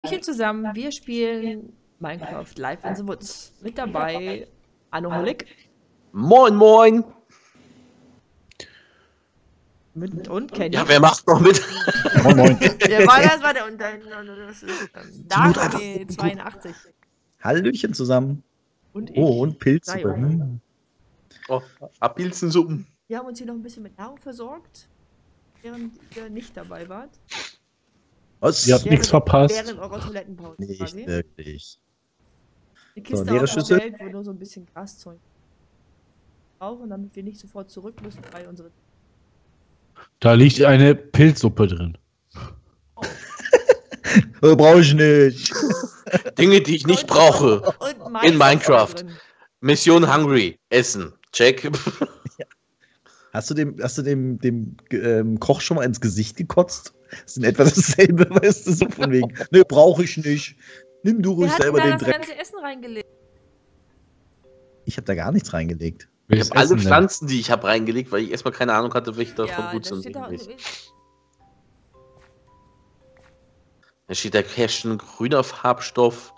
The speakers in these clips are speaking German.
Hallöchen zusammen, wir spielen Minecraft Live in the Woods. Mit dabei Anoholik. Moin, moin. Und Kenny. Ja, wer macht noch mit? Moin, moin. Der war das war der und dann das ist Daniel 82. Hallöchen zusammen. Und ich. Oh, und Pilze. Sayo. Oh, Apfelsensuppen. Wir haben uns hier noch ein bisschen mit Nahrung versorgt, während ihr nicht dabei wart. Was? Ihr habt nichts verpasst. Während eurer Toilettenpause Nicht quasi. wirklich. Die Kiste leere Schüssel. aufgestellt, wo nur so ein bisschen Graszeug brauchen, damit wir nicht sofort zurück müssen, weil unsere... Da liegt eine Pilzsuppe drin. Brauche ich nicht. Dinge, die ich nicht brauche. Und Mais In ist Minecraft. drin. Mission Hungry. Essen. Check. Hast du dem Koch schon mal ins Gesicht gekotzt? Das ist in etwa dasselbe, weißt du, so von wegen. Ne, brauche ich nicht. Nimm du Wer ruhig hat selber da den das Dreck. ganze Essen reingelegt? Ich habe da gar nichts reingelegt. Ich habe alle Pflanzen, die ich habe, reingelegt, weil ich erstmal keine Ahnung hatte, welche davon gut da sind. steht da, Da steht da Cashen, grüner Farbstoff.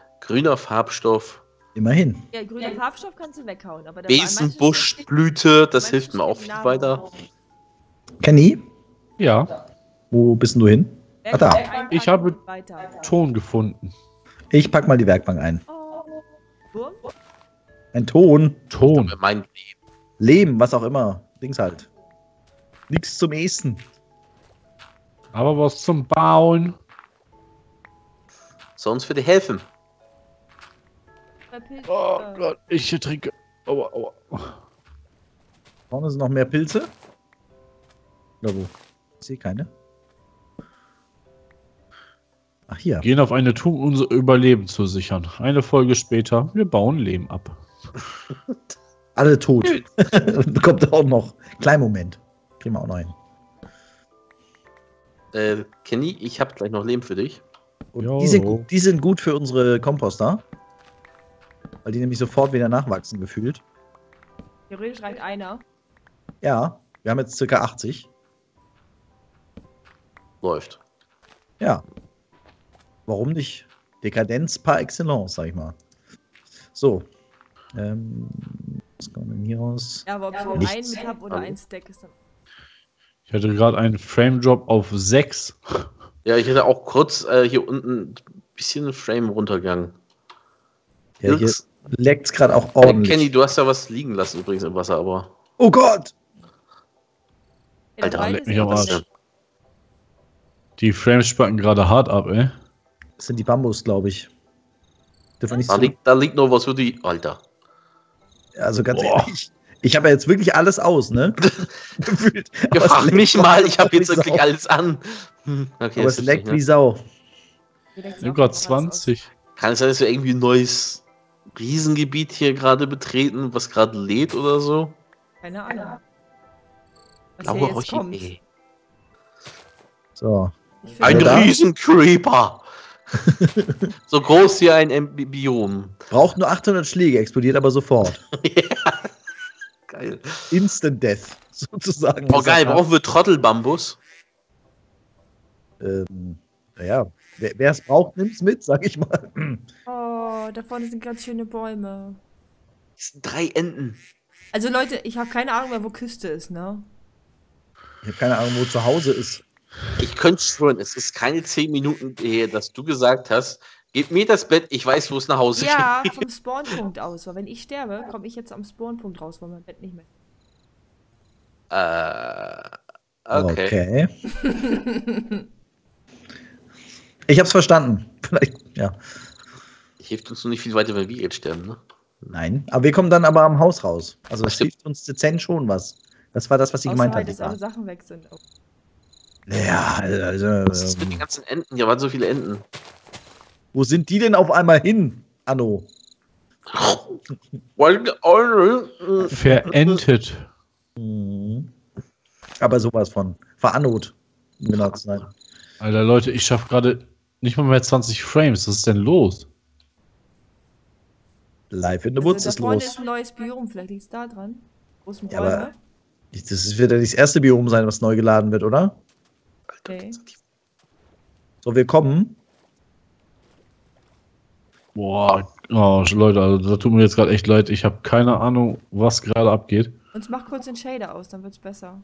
Immerhin. ja, grüner Farbstoff kannst du weghauen, aber da war an manchen Besenbuschblüte, das Stellen- hilft mir auch manchen viel Stellen weiter. Namen Kenny, Ja, wo bist denn du hin? drauf. Ah, da. Einpacken Ich habe- und weiter. Ton gefunden. Ich pack mal die Werkbank ein. Oh. Wurm? Ein Ton, Ton. Mein Lehm, was auch immer. Dings halt. Nichts zum Essen. Aber was zum Bauen. Sonst würde helfen. Bei Pilz, Oh Gott, ich trinke. Aua, aua. Vorne sind noch mehr Pilze. Oder wo? Ich sehe keine. Ach, hier. Gehen auf eine Tour, um unser Überleben zu sichern. Eine Folge später, wir bauen Lehm ab. Alle tot. Kommt auch noch. Kleinen Moment. Kriegen wir auch noch hin. Kenny, ich habe gleich noch Lehm für dich. Und Jo. die sind gut für unsere Komposter. Weil die nämlich sofort wieder nachwachsen gefühlt. theoretisch reicht einer. Ja, wir haben jetzt circa 80. Läuft. Ja. Warum nicht? Dekadenz par excellence, sag ich mal. So. Was kommt denn hier raus? Ja, aber ob ich nur Nichts. einen mit hab oder ein Stack ist dann... Ich hatte gerade einen Frame-Drop auf 6. Ja, ich hätte auch kurz hier unten ein bisschen Frame runtergegangen. Ja, hier Nix. leckt's gerade auch ordentlich. Kenny, du hast ja was liegen lassen übrigens im Wasser, aber. Oh Gott! Ja, Alter, beide leck sind mich am aber Arsch. weg. Die Frames spacken gerade hart ab, ey. Das sind die Bambus, glaube ich. Dürfen wir nicht Da so. liegt noch was für die. Alter. Also ganz Boah. ehrlich. Ich habe ja jetzt wirklich alles aus, ne? Gefühlt. Ja, Aber es frag leckt mich noch mal, ich habe wie jetzt wirklich Sau. alles an. Okay, Aber das es ist leckt nicht, wie ne? Sau. Hier leckt Ich sich hab auch gerade noch was 20. Kann es sein, dass wir irgendwie ein neues Riesengebiet hier gerade betreten, was gerade lädt oder so? aus. Keine Ahnung. Was Blaue hier jetzt kommt. Orchidee. So. Ich finde- Ein da? Riesencreeper. So groß wie ein Biom. Braucht nur 800 Schläge, explodiert aber sofort. Geil. Instant Death, sozusagen. Oh geil, brauchen wir Trottelbambus? Naja, wer es braucht, nimmt's mit, sag ich mal. Oh, da vorne sind ganz schöne Bäume. Das sind 3 Enten. Also Leute, ich habe keine Ahnung mehr, wo Küste ist, ne? Ich habe keine Ahnung, wo zu Hause ist. Ich könnte schwören, es ist keine 10 Minuten her, dass du gesagt hast, gib mir das Bett, ich weiß, wo es nach Hause Ja, geht. vom Spawnpunkt aus. Weil wenn ich sterbe, komme ich jetzt am Spawnpunkt raus, weil mein Bett nicht mehr. Okay. Ich hab's verstanden. Vielleicht, ja. Hilft uns nur nicht viel weiter, wenn wir jetzt sterben, ne? Nein. Aber wir kommen dann aber am Haus raus. Also das Stimmt. hilft uns dezent schon was. Das war das, was sie Außer gemeint halt, hat. dass alle Sachen weg sind. Oh. Ja, also. Was ist mit den ganzen Enten? Hier waren so viele Enten. Wo sind die denn auf einmal hin, Anno? Verentet. Mhm. Aber sowas von. Veranot, um genau zu sein. Alter, Leute, ich schaffe gerade nicht mal mehr 20 Frames. Was ist denn los? Live in the Also, Woods da ist vorne los. ist ein neues Biom, vielleicht liegt es da dran. Großen Ja, Bäume. aber- Das wird ja nicht das erste Biom sein, was neu geladen wird, oder? Okay. So, wir kommen. Boah, oh, Leute, also da tut mir jetzt gerade echt leid. Ich habe keine Ahnung, was gerade abgeht. Uns mach kurz den Shader aus, dann wird's besser.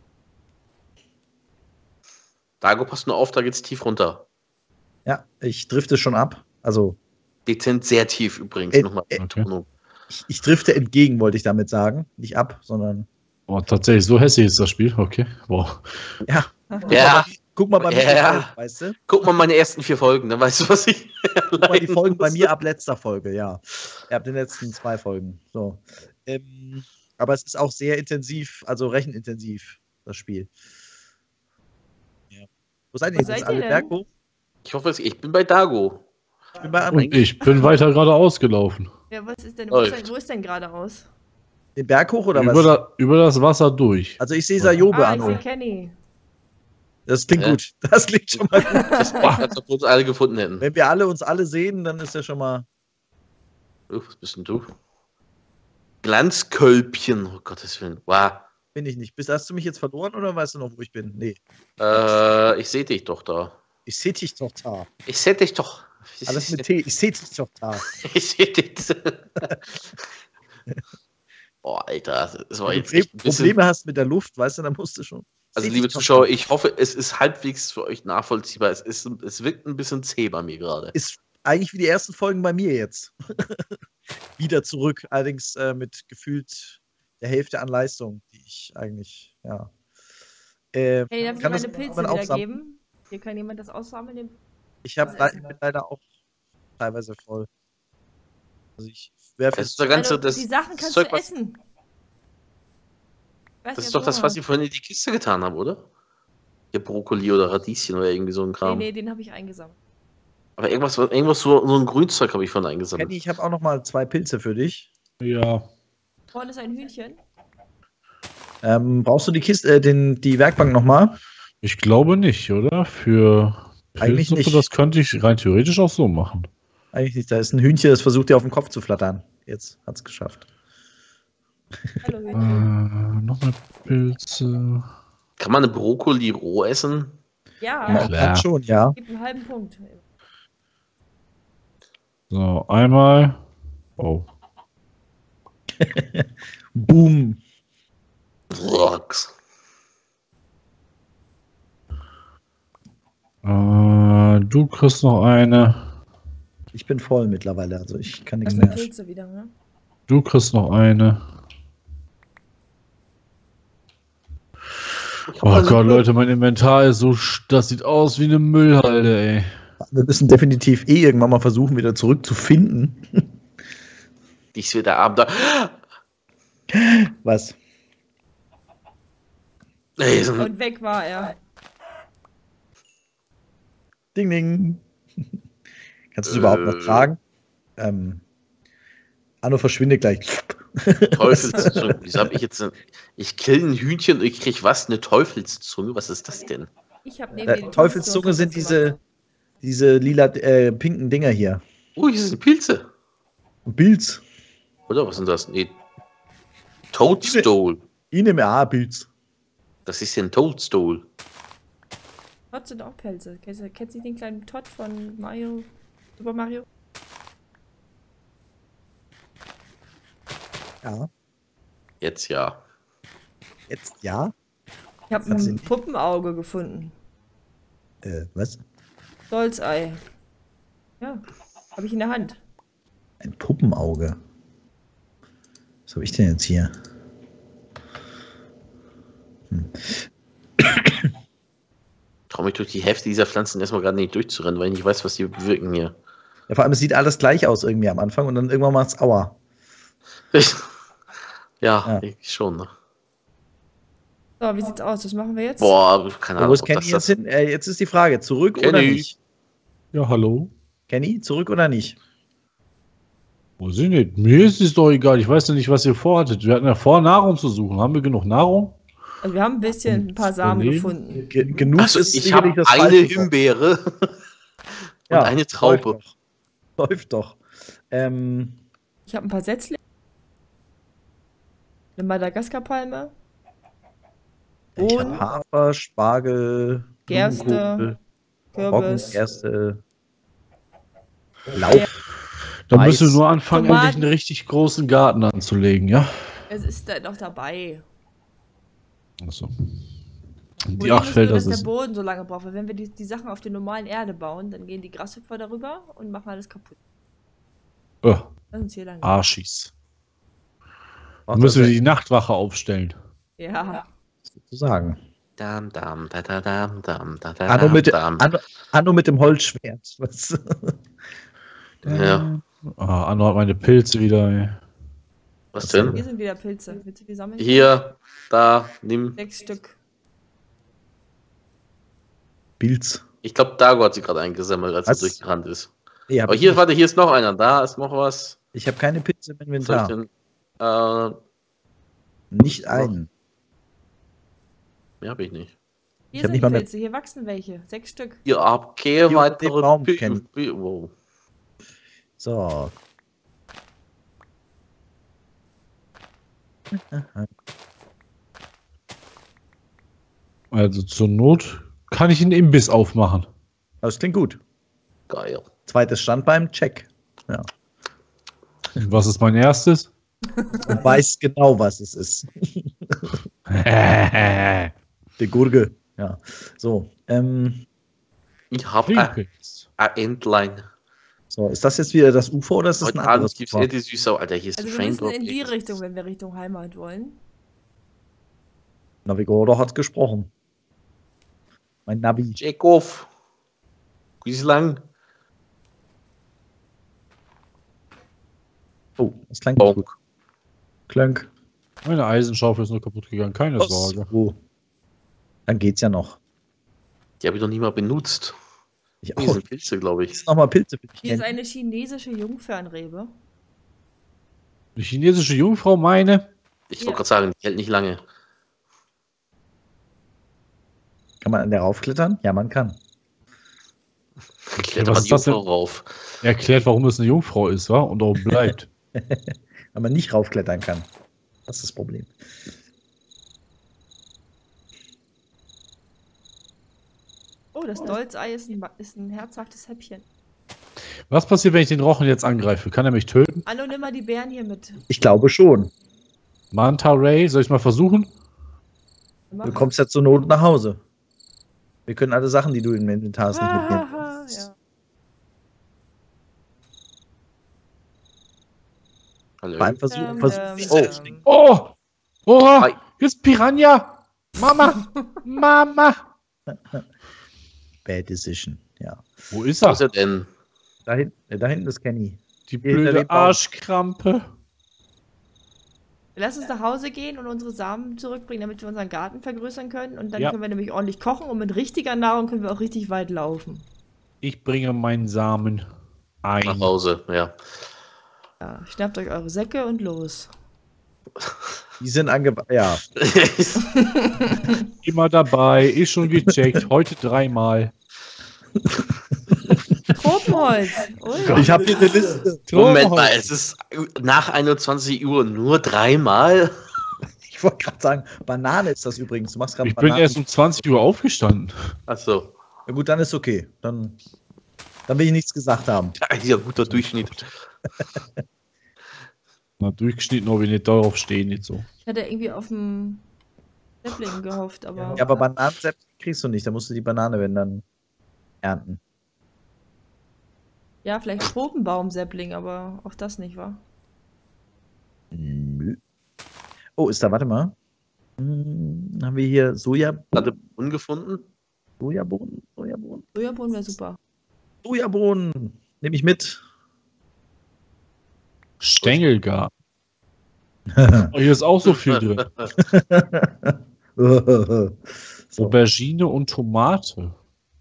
Dago, passt nur auf, da geht's tief runter. Ja, ich drifte schon ab. Also, Dezent sehr tief übrigens. Nochmal okay. Betonung. ich drifte entgegen, wollte ich damit sagen. Nicht ab, sondern. Oh, tatsächlich, so hässlich ist das Spiel. Okay, wow. Ja. Ja, Guck mal bei mir, Ja. weißt du? guck mal meine ersten 4 Folgen, dann weißt du, was ich. Guck mal die leiden Folgen bei muss. mir ab letzter Folge, ja. Ab den letzten 2 Folgen. So. Aber es ist auch sehr intensiv, also rechenintensiv, das Spiel. Ja. Wo seid ihr Wo jetzt? seid ihr Alle denn? Berghof? Ich hoffe, ich bin bei Dago. Ich bin bei Und André. ich bin weiter geradeaus gelaufen. Ja, was ist denn, Läuft. wo ist denn geradeaus? Den Berg hoch oder Über, was? über das Wasser durch. Also ich sehe Sayobe, Ah, ich sehe André. Kenny. Das klingt Ja. gut. Das klingt schon mal gut. Das klingt, als ob wir uns alle gefunden hätten. Wenn wir uns alle sehen, dann ist ja schon mal. Was bist denn du? Glanzkölbchen, oh Gottes Willen. Wow. Bin ich nicht. Hast du mich jetzt verloren oder weißt du noch, wo ich bin? Nee. Ich sehe dich doch da. Ich sehe dich doch da. Ich sehe dich doch. Alles mit T. Ich sehe dich doch da. Ich sehe dich. Boah, Alter, das war Wenn jetzt du echt ein bisschen. Probleme hast mit der Luft, weißt du, dann musst du schon. Also, Seh liebe dich doch Zuschauer, da. ich hoffe, es ist halbwegs für euch nachvollziehbar. Es wirkt ein bisschen zäh bei mir gerade. Ist eigentlich wie die ersten Folgen bei mir jetzt. Wieder zurück, allerdings mit gefühlt der Hälfte an Leistung, die ich eigentlich, ja. Hey, darf ich kann meine das Pilze jemand wieder aufsammeln? geben? Hier kann jemand das aussammeln? Ich bin leider auch teilweise voll. Also ich werfe Das ist jetzt. der ganze, Also, das, die Sachen kannst Zeug, du was, essen. Weiß das nicht, ist doch ob das, du was Hunger ich vorhin in die Kiste getan habe, oder? Hier Brokkoli oder Radieschen oder irgendwie so ein hast. Kram. Nee, den habe ich eingesammelt. Aber irgendwas so ein Grünzeug habe ich vorhin eingesammelt. Kenny, ich habe auch noch mal 2 Pilze für dich. Ja. Vorne ist ein Hühnchen. Brauchst du die Kiste, die Werkbank noch mal? Ich glaube nicht, oder? Für Eigentlich Pilzsuppe, nicht. das könnte ich rein theoretisch auch so machen. Eigentlich nicht. Da ist ein Hühnchen, das versucht dir auf den Kopf zu flattern. Jetzt hat's geschafft. Hallo Hühnchen. Noch mehr Pilze. Kann man eine Brokkoli roh essen? Ja, Ja. Kann schon, ja. gib einen halben Punkt. So, einmal. Oh. Boom. Rocks. Du kriegst noch eine. Ich bin voll mittlerweile, also ich kann nichts Das sind mehr. Pilze wieder, ne? Du kriegst noch eine. Oh Gott, Leute, mein Inventar ist so. Das sieht aus wie eine Müllhalde, ey. Wir müssen definitiv irgendwann mal versuchen, wieder zurückzufinden. Dies wird der Abend da. Was? Ey, so ein Und weg war er. Ding, ding. Kannst du es überhaupt noch tragen? Anno verschwindet gleich. Teufelszunge. Wieso habe ich jetzt. Ich kill ein Hühnchen und ich krieg was? Eine Teufelszunge? Was ist das denn? Ich habe neben dir die Teufelszunge sind diese lila, pinken Dinger hier. Oh, hier sind Pilze. Pilz. Oder was sind das? Nee. Toadstool. Pilz. Das ist ja ein Toadstool. Todd sind auch Pelze. Kennst du den kleinen Todd von Mario? Super Mario? Ja. Jetzt ja. Jetzt ja. Ich habe Was ein sind die? Puppenauge gefunden. Was? Stolzei. Ja, habe ich in der Hand. Ein Puppenauge. Was habe ich denn jetzt hier? Traue mich durch die Hälfte dieser Pflanzen erstmal gerade nicht durchzurennen, weil ich nicht weiß, was die bewirken hier. Ja, vor allem, es sieht alles gleich aus irgendwie am Anfang und dann irgendwann macht's Aua. Ja, ich schon. Ne? So, wie sieht's aus? Was machen wir jetzt? Boah, keine Wo Ahnung. ist Kenny jetzt hin? Jetzt ist die Frage, zurück oder Kenny. nicht? Ja, hallo? Kenny, zurück oder nicht? Wo sind die? Mir ist es doch egal. Ich weiß ja nicht, was ihr vorhattet. Wir hatten ja vor, Nahrung zu suchen. Haben wir genug Nahrung? Also wir haben ein paar Samen daneben? gefunden. Genug Also, ist ich habe sicherlich das eine falsche Wort. Himbeere und Ja, eine Traube. Läuft doch. Ich habe ein paar Setzlinge. Eine Madagaskar-Palme. Ich Und habe Hafer, Spargel, Gerste, Blumenkohl, Kürbis. Roggengerste, Lauch. Da Mais. müssen wir nur anfangen, Tomaten. endlich einen richtig großen Garten anzulegen, ja? Es ist da noch dabei. Achso. Problem Die 8 ist nur, Felder dass der sind. Boden so lange braucht. Weil wenn wir die Sachen auf der normalen Erde bauen, dann gehen die Grashüpfer darüber und machen alles kaputt. Lass uns hier lang gehen. Arschis. Ach, Dann müssen wir das die Nachtwache aufstellen. Ja. sozusagen. Dam, dam, da, da, dam, dam, da, da, Anno mit, dam. Anno mit dem Holzschwert. Was? Ja. Anno hat meine Pilze wieder, ey. Was Hier denn? sind wieder Pilze. Willst du die sammeln? Hier, da, nimm. 6 Stück. Pilz. Ich glaube, Dago hat sie gerade eingesammelt, als er Was? durchgerannt ist. Nee, Aber hier, warte, hier ist noch einer. Da ist noch was. ich habe keine Pilze im Was soll ich Inventar. denn? Nicht einen. Mehr habe ich nicht. Ich Hier hab sind nicht mal die mehr- Pilze. Hier wachsen welche. 6 Stück. Hier abgehe Hier unter dem weitere Baum kennen. Wow. So. Also zur Not kann ich einen Imbiss aufmachen. Das klingt gut. Geil. Zweites Standbein, check. Ja. Was ist mein erstes? Du weißt genau, was es ist. Die Gurke. Ja. So. Ich habe ein Fliegenpilz. Entlein. So, ist das jetzt wieder das UFO oder ist das ein Heute Abend anderes gibt es UFO? die Süßsau. Alter, hier ist Also ein wir müssen Framework. in die Richtung, wenn wir Richtung Heimat wollen. Navigator hat gesprochen. Mein Navi. Jacob. Bislang. Oh, das klingt gut. Bonk. Klönk. Meine Eisenschaufel ist nur kaputt gegangen, keine Sorge. So. Dann geht's ja noch. Die habe ich noch nie mal benutzt. Ich Hier auch. sind Pilze, glaube ich. Jetzt nochmal Pilze für dich. Hier ist Ken. eine chinesische Jungfernrebe. Die chinesische Jungfrau meine. Ich Ja. wollte gerade sagen, die hält nicht lange. Kann man an der raufklettern? Ja, man kann. Ich kletter was mal ist die das denn? Jungfrau rauf. Erklärt, warum es eine Jungfrau ist, wa? Und auch bleibt. Wenn man nicht raufklettern kann. Das ist das Problem. Oh, das Dolzei ist ein herzhaftes Häppchen. Was passiert, wenn ich den Rochen jetzt angreife? Kann er mich töten? Anno, nimm mal die Bären hier mit. Ich glaube schon. Manta Ray, soll ich mal versuchen? Du kommst ja zur Not nach Hause. Wir können alle Sachen, die du im Inventar hast, nicht mitnehmen. Ah, ja. Hallo. Beim Versuch. Oh. Oh! Oha! Hi. Hier ist Piranha! Mama! Mama! Bad Decision. Ja. Wo ist Wo er? ist er denn? Da hinten ist Kenny. Die Hier hinter blöde dem Baum. Arschkrampe. Lass uns nach Hause gehen und unsere Samen zurückbringen, damit wir unseren Garten vergrößern können. Und dann Ja. können wir nämlich ordentlich kochen und mit richtiger Nahrung können wir auch richtig weit laufen. Ich bringe meinen Samen Nach ein. Hause, ja. Ja, schnappt euch eure Säcke und los. Die sind angebaut. Ja. Immer dabei, ist schon gecheckt. Heute 3-mal. Tropenholz. Ui. Ich habe hier eine Liste. Moment mal, es ist nach 21 Uhr nur 3-mal. Ich wollte gerade sagen, Banane ist das übrigens. Du machst gerade Ich bin Bananen. erst um 20 Uhr aufgestanden. Achso. Ja, gut, dann ist okay. Dann will ich nichts gesagt haben. Ja, guter Durchschnitt. Na, durchgeschnitten, ob ich nicht darauf stehe, nicht so. Ich hatte irgendwie auf dem Zeppelin gehofft, aber. Ja, aber Bananensäppchen kriegst du nicht. Da musst du die Banane, wenn dann, ernten. Ja, vielleicht Tropenbaum-Säppling, aber auch das nicht, wa? Nö. Oh, ist da, warte mal. Haben wir hier Hatte Brunnen gefunden? Sojabohnen? Sojabohnen wäre super. Sojabohnen. Nehme ich mit. Stängelgarten. Oh, hier ist auch so viel drin. So, Aubergine und Tomate.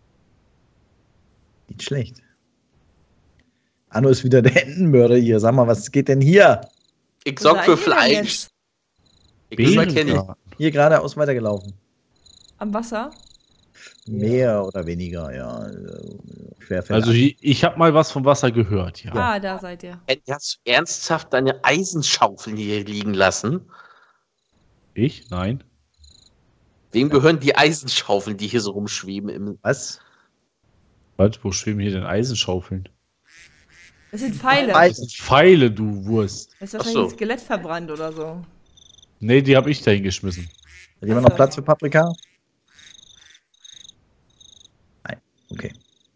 nicht schlecht. Anno ist wieder der Entenmörder hier. Sag mal, was geht denn hier? Ich Wo sorg seid für ihr denn Fleisch. jetzt? Ich will mal kennen. Beerengarten. Hier geradeaus weitergelaufen. Am Wasser? Mehr oder weniger, ja. Querfelder. Also ich habe mal was vom Wasser gehört, ja. Ah, da seid ihr. Hast du ernsthaft deine Eisenschaufeln hier liegen lassen? Ich? Nein. Wem gehören die Eisenschaufeln, die hier so rumschweben? Was? Was? Wo schwimmen hier denn Eisenschaufeln? Das sind Pfeile. Pfeile. Das sind Pfeile, du Wurst. Das ist Ach wahrscheinlich so. ein Skelett verbrannt oder so. Nee, die habe ich da hingeschmissen. Hat jemand noch Platz für Paprika? Nein. Okay.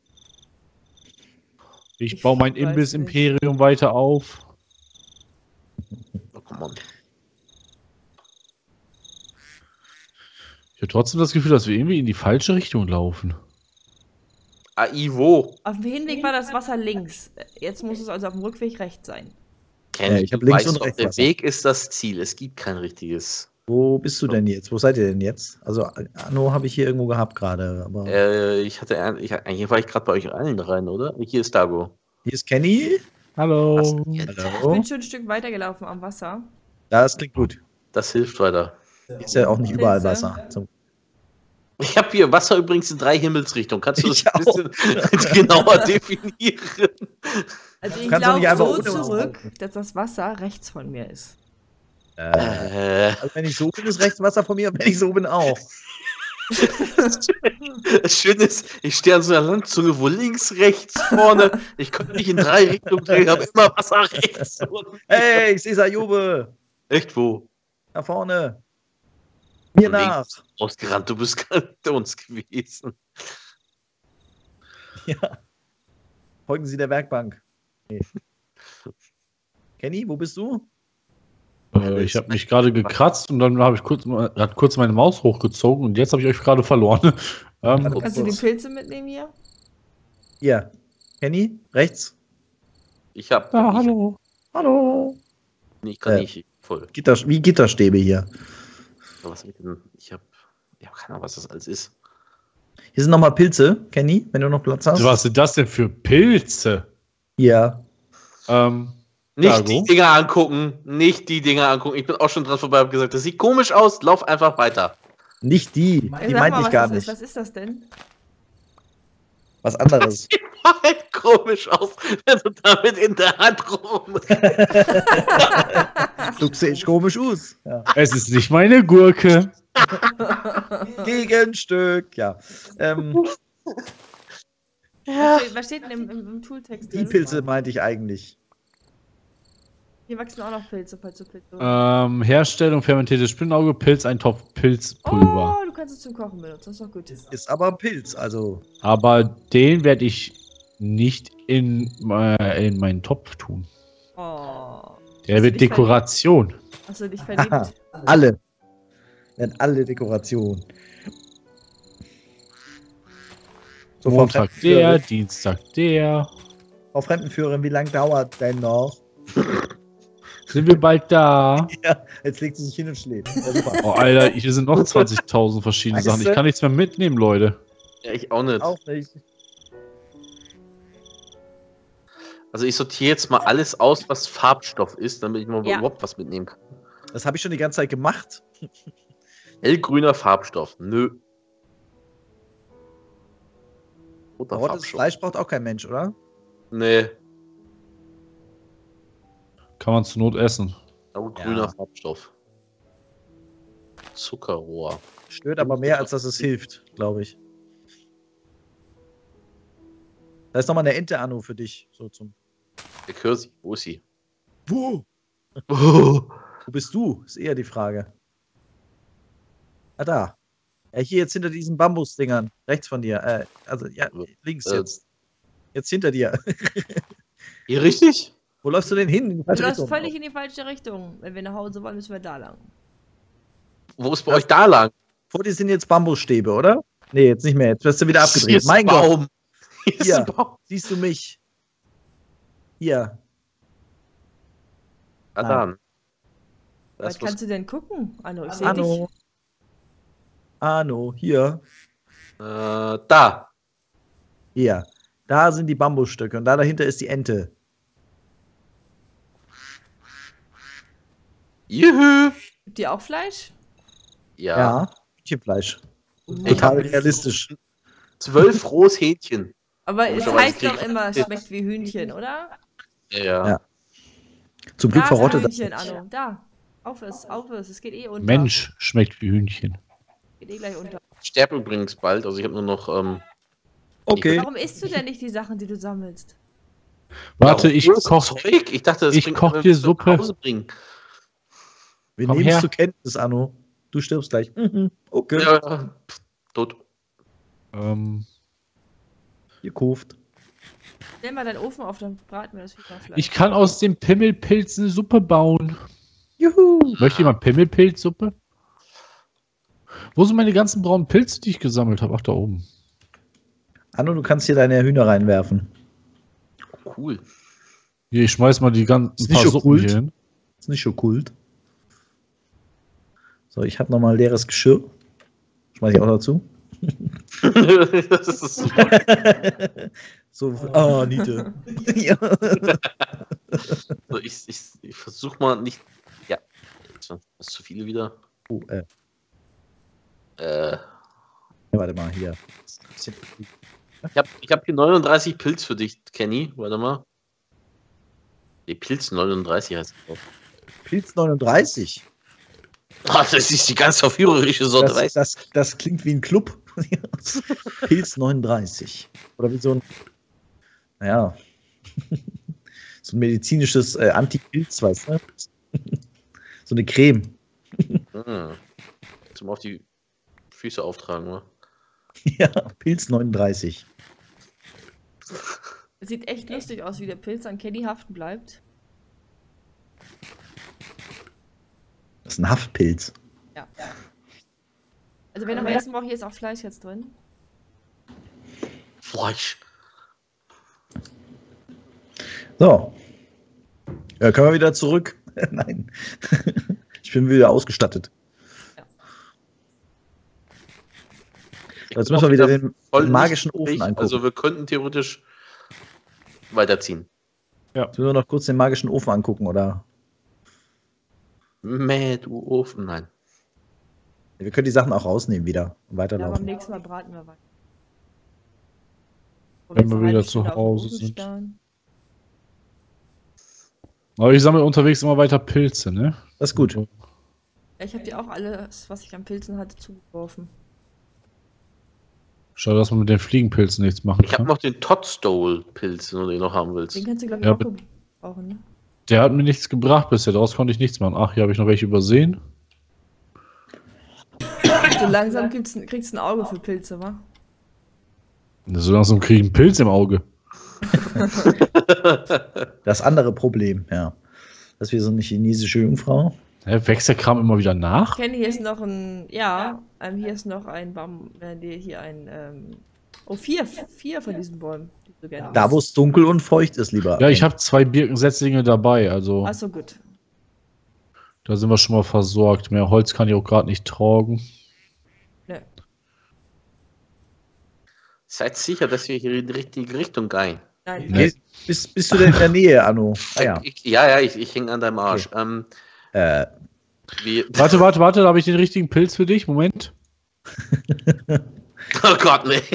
Ich Ich baue mein weiß Imbiss-Imperium weiter auf. Oh, come on. Ich habe trotzdem das Gefühl, dass wir irgendwie in die falsche Richtung laufen. Ivo. Auf dem Hinweg war das Wasser links. Jetzt muss es also auf dem Rückweg rechts sein. Kenny, ich hab du links weißt und doch, rechts der Wasser. Weg ist das Ziel. Es gibt kein richtiges. Wo bist du denn jetzt? Wo seid ihr denn jetzt? Also, Anno habe ich hier irgendwo gehabt gerade. Aber Eigentlich war ich gerade bei euch allen rein, oder? Hier ist Dago. hier ist Kenny. Hallo. Ich Hallo. bin schon ein Stück weitergelaufen am Wasser. Das klingt gut. Das hilft weiter. Hier ist ja auch nicht überall Pilze. Wasser. Ich habe hier Wasser übrigens in 3 Himmelsrichtungen. Kannst du das Ich ein bisschen genauer definieren? Also ich kannst doch nicht einfach laufe so ohne uns zurück, laufen. dass das Wasser rechts von mir ist. Also wenn ich so bin, ist rechts Wasser von mir, und wenn ich so bin, auch. Das Schöne ist, ich stehe an so einer Landzunge, wo links, rechts, vorne, ich konnte nicht in 3 Richtungen drehen, habe immer Wasser rechts. Hey, ich sehe Sayube. Echt, wo? Da vorne. Mir Von nach. links Ausgerannt, du bist gerade hinter uns gewesen. Ja. Folgen Sie der Werkbank. Nee. Kenny, wo bist du? Ich habe mich gerade gekratzt und dann habe ich kurz meine Maus hochgezogen und jetzt habe ich euch gerade verloren. Kannst du die Pilze mitnehmen hier? Hier. Kenny, rechts. Ich hab. hallo. Hallo. Ich kann nicht voll. Wie Gitterstäbe hier. Was hab ich denn? Ich hab keine Ahnung, was das alles ist. Hier sind nochmal Pilze, Kenny, wenn du noch Platz hast. Was sind das denn für Pilze? Ja. Nicht Dago? die Dinger angucken. Nicht die Dinger angucken. Ich bin auch schon dran vorbei und gesagt, das sieht komisch aus. Lauf einfach weiter. Nicht die. Die Sag meinte mal, ich was gar das nicht. ist. Was ist das denn? Was anderes. Sieht halt komisch aus, wenn du damit in der Hand rum. Du siehst komisch aus. Ja. Es ist nicht meine Gurke. Gegenstück, ja. Was steht denn im Tooltext Die drin? Pilze meinte ich eigentlich. Hier wachsen auch noch Pilze, falls du Pilze. Herstellung fermentiertes Spinnauge, Pilzeintopf, Pilzpulver. Oh, du kannst es zum Kochen benutzen, das ist doch gut. Ist aber ein Pilz, also. Aber den werde ich nicht in meinen Topf tun. Oh. Der wird Dekoration. Hast du dich verliebt? Alle. Werden alle Dekorationen. So, Frau Montag der, Fremdenführerin, Dienstag der. Frau Fremdenführerin, wie lange dauert denn noch? Sind wir bald da? Ja, jetzt legt sie sich hin und schläft. Ja, super. Oh, Alter, hier sind noch 20.000 verschiedene Weißt Sachen. Ich du? kann nichts mehr mitnehmen, Leute. Ja, ich auch nicht. Auch nicht. Also ich sortiere jetzt mal alles aus, was Farbstoff ist, damit ich mal Ja. überhaupt was mitnehmen kann. Das habe ich schon die ganze Zeit gemacht. Hellgrüner Farbstoff. Nö. Roter Rotes Farbstoff. Fleisch braucht auch kein Mensch, oder? Nee. Kann man zur Not essen. Grüner Ja. Farbstoff. Zuckerrohr. Stört aber mehr, als dass es hilft, glaube ich. Da ist nochmal eine Ente, Anno, für dich. So zum. Der Kirsi. Wo ist sie? Wo? Oh. Wo bist du? Ist eher die Frage. Ah, da. Ja, hier jetzt hinter diesen Bambusdingern. Rechts von dir. Also, ja, links jetzt. Jetzt hinter dir. Hier richtig? Wo läufst du denn hin? In die Du falsche läufst Richtung. völlig in die falsche Richtung. Wenn wir nach Hause wollen, müssen wir da lang. Wo ist bei euch da lang? Vor dir sind jetzt Bambusstäbe, oder? Nee, jetzt nicht mehr. Jetzt wirst du wieder Hier abgedreht. ist Mein ein Gott. Baum. Hier ist Hier. ein Baum. Siehst du mich? Hier. Ah, dann. Was Das kannst du denn gucken? Anno, ich sehe Anno. dich. Anno, hier. da. Hier. Da sind die Bambusstücke und da dahinter ist die Ente. Juhu. Gibt ihr auch Fleisch? Ja. Ja. Hühnchenfleisch. Ich Total hab realistisch. 12 rohes Hähnchen. Aber es Komischerweise heißt krieg doch ich- immer, es schmeckt wie Hühnchen, oder? Ja. Ja. Zum Glück Da ist ein verrottet das. Hühnchen, Anno. Da. Auf es. Es geht eh unter. Mensch schmeckt wie Hühnchen. Geht eh gleich unter. Ich sterbe übrigens bald. Also ich habe nur noch. Okay. Warum isst du denn nicht die Sachen, die du sammelst? Warte, Ja, ich cooles koch. Zeug. Ich dachte, das Ich bringt koch man, wenn dir wir es nach Suppe. Hause bringen. Wir Komm nehmen es her. zur Kenntnis, Anno. Du stirbst gleich. Okay. Ja, tot. Gekauft. Stell mal deinen Ofen auf, dann braten wir das Hühnerfleisch. Ich kann aus dem Pimmelpilz eine Suppe bauen. Juhu. Möchte jemand Pimmelpilzsuppe? Wo sind meine ganzen braunen Pilze, die ich gesammelt habe? Ach, da oben. Anno, du kannst hier deine Hühner reinwerfen. Cool. Hier, ich schmeiß mal die ganzen Ist nicht paar so Suppen cool. hier hin. Ist nicht so kult. So, ich habe nochmal leeres Geschirr. Schmeiß ich auch dazu. Das ist super. So, oh, Niete. Ja. So, ich versuche mal nicht. Ja, das ist zu viele wieder. Oh, Äh, ja, warte mal, hier. ich hab hier 39 Pilz für dich, Kenny. Warte mal. Die Pilz 39 heißt es. Pilz 39. Das ist die ganz verführerische Sorte, weißt du? Das klingt wie ein Club. Pilz 39. Oder wie so ein, naja, so ein medizinisches Anti-Pilz, weißt du? So eine Creme. Zum auf die Füße auftragen, oder? Ja, Pilz 39. Es sieht echt lustig aus, wie der Pilz an Kenny haften bleibt. Das ist ein Haftpilz. Ja. Also wenn noch essen braucht, hier ist auch Fleisch jetzt drin. Fleisch. So. Ja, können wir wieder zurück? Nein. Ich bin wieder ausgestattet. Jetzt müssen wir wieder den magischen Ofen angucken. Also wir könnten theoretisch weiterziehen. Jetzt müssen wir noch kurz den magischen Ofen angucken, oder? Du Ofen, nein. Wir können die Sachen auch rausnehmen wieder und Ja, weiterlaufen. beim nächsten Mal braten wir weiter. Wenn wir wieder zu Hause sind. Aber ich sammle unterwegs immer weiter Pilze, ne? Das ist gut. Ja, ich habe dir auch alles, was ich an Pilzen hatte, zugeworfen. Schade, dass man mit den Fliegenpilzen nichts machen Ich habe kann. noch den Toadstool-Pilz, wenn du den noch haben willst. Den kannst du, glaube ich, Ja, auch gebrauchen, ne? Der hat mir nichts gebracht bisher, daraus konnte ich nichts machen. Ach, hier habe ich noch welche übersehen. So langsam kriegst du ein Auge für Pilze, wa? So langsam kriege ich einen Pilz im Auge. Das andere Problem, ja. Das ist wie so eine chinesische Jungfrau. Wächst der Kram immer wieder nach? Kenny, hier ist noch ein, ja, hier ist noch ein Baum, hier ein, oh, vier von diesen Bäumen, die du gerne Da, wo es dunkel und feucht ist, lieber. Ja, ich habe 2 Birkensetzlinge dabei, also Achso, gut. da sind wir schon mal versorgt. Mehr Holz kann ich auch gerade nicht tragen. Ne. Seid sicher, dass wir hier in die richtige Richtung gehen. Nein. Ne. Bist du denn in der Nähe, Anno? Ah, ja. Ich hänge an deinem Arsch. Warte, da habe ich den richtigen Pilz für dich. Moment. Oh Gott, nee.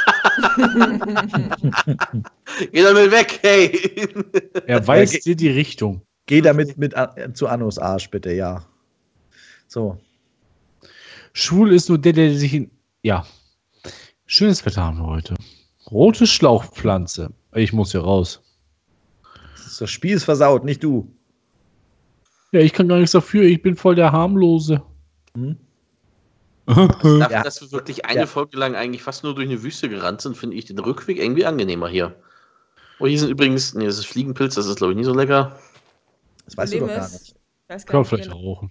Geh damit weg, hey. Er weist dir die Richtung. Geh damit zu Annos Arsch, bitte, ja. So. Schwul ist nur der sich in... Ja. Schönes Wetter haben wir heute. Rote Schlauchpflanze. Ich muss hier raus. Das Spiel ist versaut, nicht du. Ja, ich kann gar nichts dafür. Ich bin voll der Harmlose. Hm? Dafür, Ja. dass wir wirklich eine Folge lang eigentlich fast nur durch eine Wüste gerannt sind, finde ich den Rückweg irgendwie angenehmer hier. Oh, hier sind übrigens, nee, das ist Fliegenpilz, das ist glaube ich nicht so lecker. Das weißt du doch gar nicht. Ich weiß gar Kann man nicht, vielleicht genau. rauchen.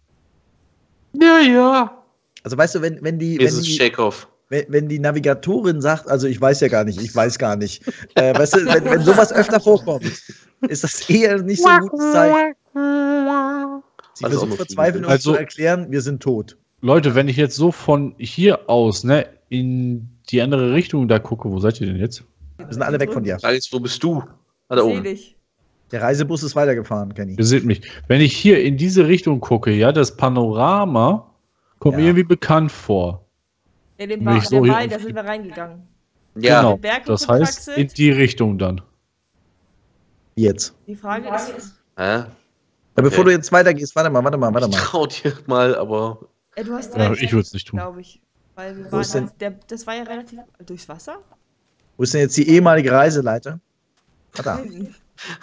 Ja. Also weißt du, wenn die Navigatorin sagt, also ich weiß gar nicht. Weißt du, wenn sowas öfter vorkommt, ist das eher nicht so ein gutes Zeichen. Sie Also auch versucht noch verzweifelt uns Also- zu erklären, wir sind tot. Leute, wenn ich jetzt so von hier aus, ne, in die andere Richtung da gucke, wo seid ihr denn jetzt? Wir sind alle weg von dir. Alex, wo bist du? Da Ich seh oben. dich. Der Reisebus ist weitergefahren, Kenny. Ihr seht mich. Wenn ich hier in diese Richtung gucke, ja, das Panorama kommt mir Ja. irgendwie bekannt vor. Ja, den Wenn ich so hier da auf- sind wir reingegangen. Ja, Genau. Den Berg Das heißt, hochgekraxelt. in die Richtung dann. Jetzt. Die Frage ist, hä? Ja, bevor Okay. du jetzt weitergehst, warte mal. Ich trau dir mal, aber du hast Ja, recht, ich würde es nicht tun. glaube ich. Weil wir Wo ist waren, das war ja relativ durchs Wasser. Wo ist denn jetzt die ehemalige Reiseleiter? Verdammt.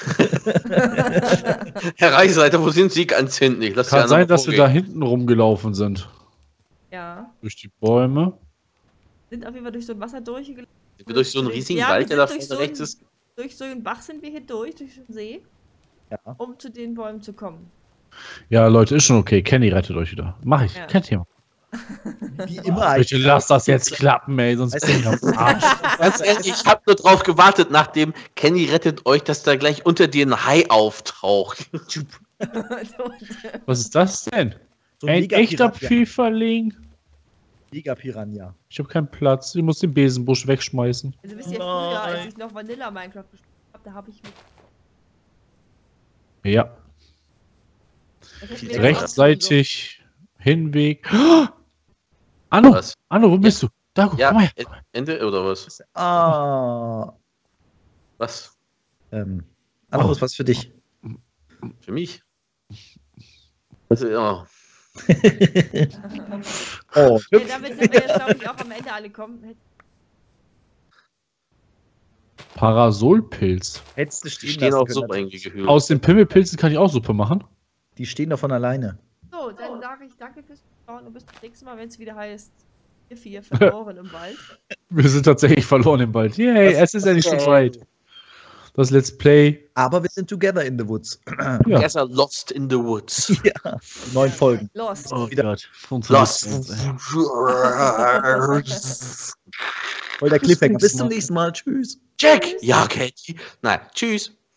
Herr Reichsleiter, wo sind Sie? Ganz hinten. Ich lasse Kann die sein, anderen dass wir da hinten rumgelaufen sind. Ja. Durch die Bäume. Sind auf jeden Fall durch so ein Wasser durchgelaufen. Sind wir durch so einen riesigen Ja, Wald, wir der da sind durch vorne so rechts einen- ist? Durch so einen Bach sind wir hier durch so einen See, Ja. um zu den Bäumen zu kommen. Ja, Leute, ist schon okay. Kenny rettet euch wieder. Mach ich. Ja. Kein Thema. Wie immer. Bitte lass das jetzt klappen, ey, sonst Weißt bin ich am Arsch. Ganz ehrlich, ich habe nur drauf gewartet, nachdem Kenny rettet euch, dass da gleich unter dir ein Hai auftaucht. Was ist das denn? So Ein echter Mega-Piranha. Pfifferling? Mega-Piranha. Ich habe keinen Platz. Ich muss den Besenbusch wegschmeißen. Also wisst ihr, früher, als Nein. ich noch Vanilla Minecraft gespielt habe, da habe ich mit Ja. das hätten wir jetzt Rechtzeitig. Hinweg. Anno, Was? Anno, wo bist du? Da, komm Ja, mal her. Ende oder was? Ah. Was? Anderes was für dich. Für mich? Also, ja. Oh, So. Ja, damit sind wir jetzt, glaube ich, auch am Ende alle kommen. Parasolpilz. hättest du Die stehen stehen lassen auch können, so natürlich. irgendwie gehüllt. Aus den Pimmelpilzen kann ich auch Suppe machen. Die stehen da von alleine. So, dann sage ich danke fürs Zuschauen und bis zum nächsten Mal, wenn es wieder heißt, wir 4 verloren im Wald. Wir sind tatsächlich verloren im Wald. Yay, Das- es ist endlich schon weit. Das Let's Play. Aber wir sind together in the woods. Ja. Guess I lost in the woods. Ja, 9 Folgen. Lost. Oh Wieder- Gott. Lost. Voll der Cliffhanger. Bis zum nächsten Mal. Tschüss. Jack! Ja, Katie. Nein, tschüss.